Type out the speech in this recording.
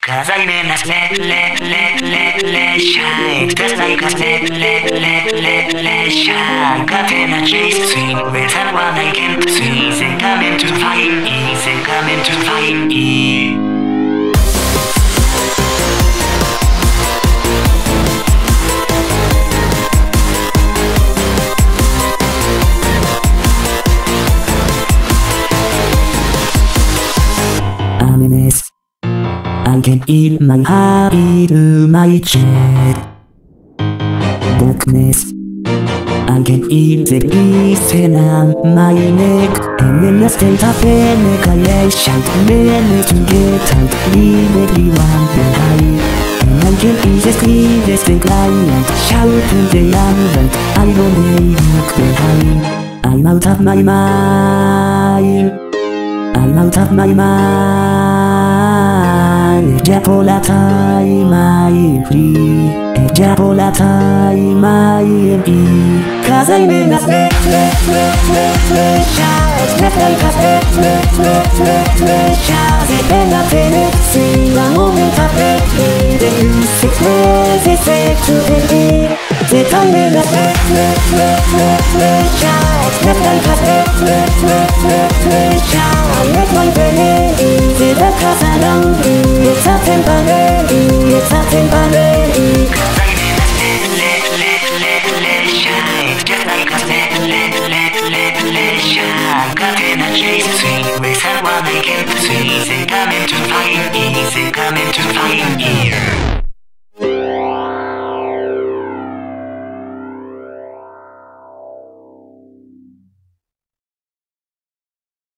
'Cause I'm in a let shine. Just like a let shine. Got energy, see with someone I can see. Sing coming to find me, sing coming to find me. I can feel my heart to my chest. Darkness, I can feel the peace around my neck. I'm in a state of panic, I shout, manage to get out, leave everyone behind. And I can feel the screams, the climate, shout in the ambient, I don't look behind. I'm out of my mind, I'm out of my mind. Ejapolatai mai free, ejapolatai mai free. 'Cause I'm in a shout, like a shout. It's been a fantasy, a moment of breaking. The music was a fake to the beat. The time in a shout, like a shout. Let my brain easy, the cause I don't be. It's a temporary, it's a temporary. 'Cause I'm in a shine, just like a shine. Got energy, see with someone I can see. Sing coming to find me, sing coming to find me.